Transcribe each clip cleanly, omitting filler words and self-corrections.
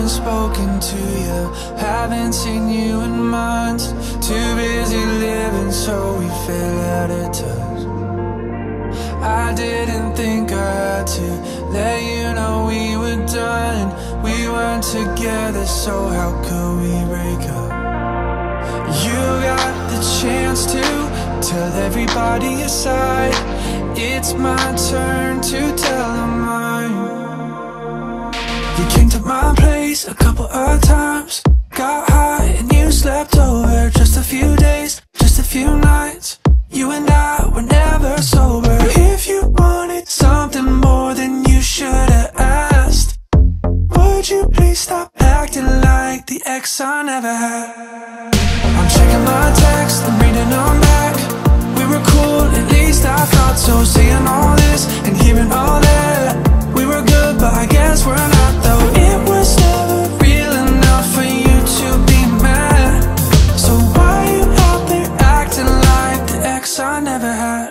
haven't spoken to you, haven't seen you in months. Too busy living so we fell out of touch. I didn't think I had to let you know we were done. We weren't together, so how could we break up? You got the chance to tell everybody aside. It's my turn to tell them mine. You came to my place a couple of times, got high and you slept over. Just a few days, just a few nights. You and I were never sober. If you wanted something more, then you should have asked. Would you please stop acting like the ex I never had? I'm checking my texts, I'm reading them back. We were cool, at least I thought so. Seeing all this and hearing all that, we were good, but I guess we're not though. It was never real enough for you to be mad. So why you out there acting like the ex I never had?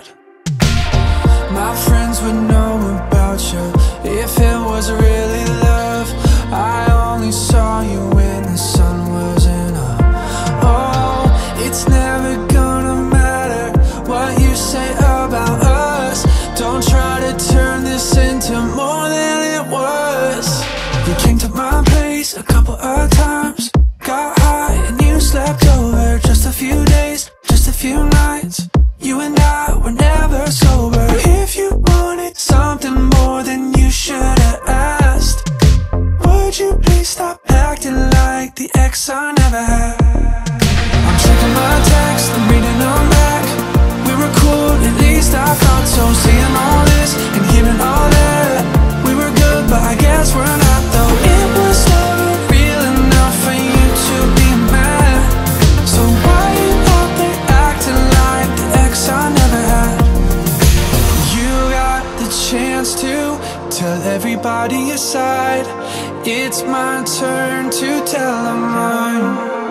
My friends would know about you if it was really love. I only saw you when the sun wasn't up. Oh, it's never gonna matter what you say about us. Don't try to turn this into more than it was. You came to my place a couple of times, got high and you slept over. Just a few days, just a few nights. You and I were never sober. If you wanted something more, then you should have asked. Would you please stop acting like the ex I never had? I'm checking my texts, I'm reading them back. We were cool, at least I thought so. Seeing all this and hearing all that, we were good, but I guess we're not though. It was never real enough for you to be mad. So why you out there acting like the ex I never had? You got the chance to tell everybody aside. It's my turn to tell them mine.